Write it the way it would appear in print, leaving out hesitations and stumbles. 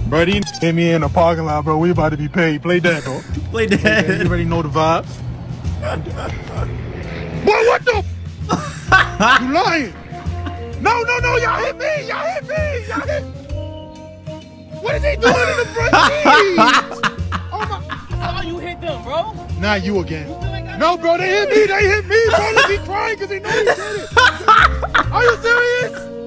Bro, he hit me in the parking lot, bro. We about to be paid. Play that, bro. Play that. You already know the vibes. Boy, what the? You lying? No, y'all hit me. Y'all hit me. What is he doing in the front seat? Oh my. Oh, you hit them, bro. Not you again. No, bro, they hit me. Bro, look, he crying because he knows he did it. Are you serious?